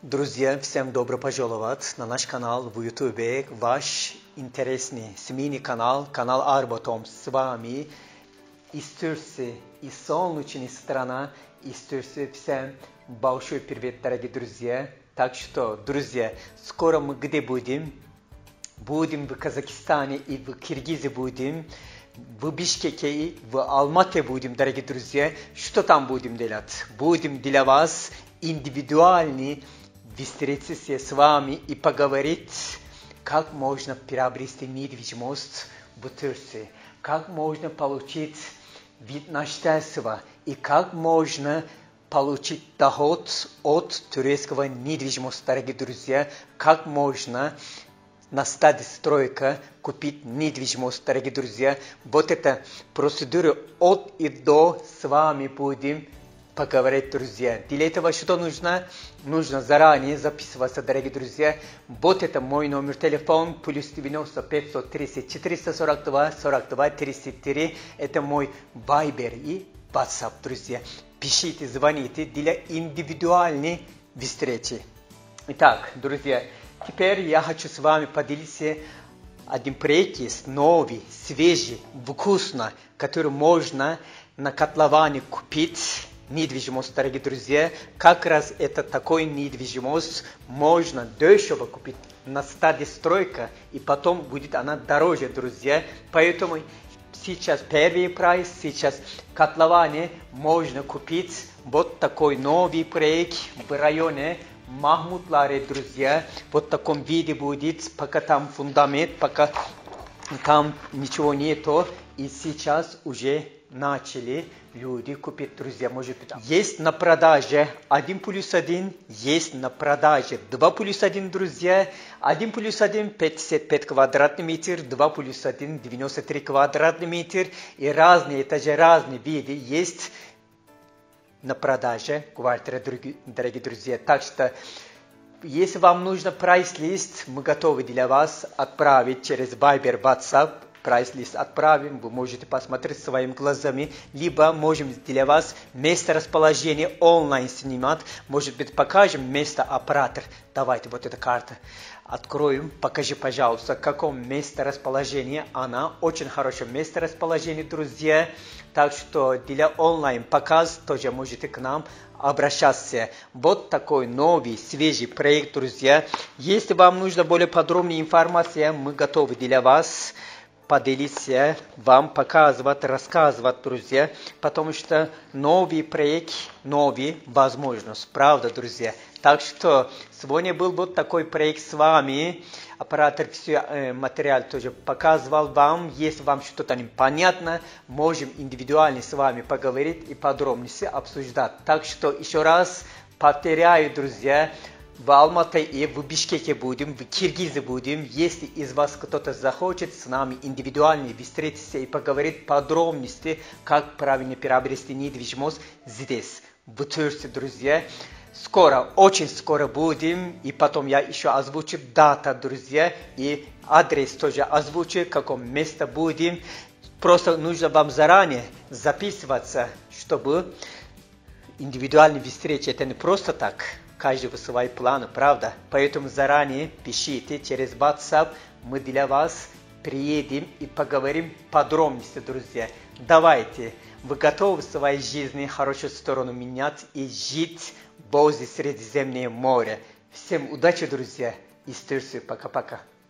Друзья, всем добро пожаловать на наш канал в YouTube, ваш интересный семейный канал, канал Арбатом. С вами из Турции, из солнечной страны, из Турции. Всем большой привет, дорогие друзья. Так что, друзья, скоро мы где будем? Будем в Казахстане и в Киргизии будем. В Бишкеке и в Алмате будем, дорогие друзья. Что там будем делать? Будем для вас индивидуальный встретиться с вами и поговорить, как можно приобрести недвижимость в Турции, как можно получить вид на жительство и как можно получить доход от турецкого недвижимости, дорогие друзья, как можно на стадии стройка купить недвижимость, дорогие друзья. Вот эта процедура от и до с вами будем поговорить, друзья. Для этого что нужно? Нужно заранее записываться, дорогие друзья. Вот это мой номер телефона, плюс 90 530 442 42 33. Это мой Viber и WhatsApp, друзья. Пишите, звоните для индивидуальной встречи. Итак, друзья, теперь я хочу с вами поделиться один проект, новый, свежий, вкусно, который можно на котловане купить. Недвижимость, дорогие друзья, как раз это такой недвижимость можно дешево купить на стадии стройка, и потом будет она дороже, друзья. Поэтому сейчас первый прайс, сейчас котловане можно купить вот такой новый проект в районе Махмутларе, друзья. Вот в таком виде будет, пока там фундамент, пока там ничего нету, и сейчас уже начали люди купить, друзья, может быть. Есть на продаже 1+1, есть на продаже 2+1, друзья. 1+1 55 квадратный метр, 2+1 93 квадратный метр. И разные этажи, разные виды есть на продаже квартиры, дорогие друзья. Так что, если вам нужно прайс-лист, мы готовы для вас отправить через Viber, WhatsApp. Прайс-лист отправим, вы можете посмотреть своими глазами, либо можем для вас место расположения онлайн снимать, может быть покажем место оператор. Давайте вот эта карта откроем, покажи, пожалуйста, в каком месте расположения она, очень хорошее место расположения, друзья, так что для онлайн показ тоже можете к нам обращаться. Вот такой новый, свежий проект, друзья. Если вам нужна более подробная информация, мы готовы для вас поделиться, вам показывать, рассказывать, друзья, потому что новый проект, новая возможность, правда, друзья. Так что сегодня был вот такой проект с вами, оператор все материал тоже показывал вам, если вам что-то непонятно, можем индивидуально с вами поговорить и подробности обсуждать. Так что еще раз повторяю, друзья, в Алмате и в Бишкеке будем, в Киргизии будем. Если из вас кто-то захочет с нами индивидуально встретиться и поговорить подробности, как правильно приобрести недвижимость здесь, в Турции, друзья. Скоро, очень скоро будем. И потом я еще озвучу дата, друзья, и адрес тоже озвучу, в каком месте будем. Просто нужно вам заранее записываться, чтобы индивидуальные встречи, это не просто так. Каждого свои планы, правда? Поэтому заранее пишите через WhatsApp, мы для вас приедем и поговорим подробности, друзья. Давайте, вы готовы в своей жизни хорошую сторону менять и жить возле Средиземного моря. Всем удачи, друзья, из Турции. Пока-пока.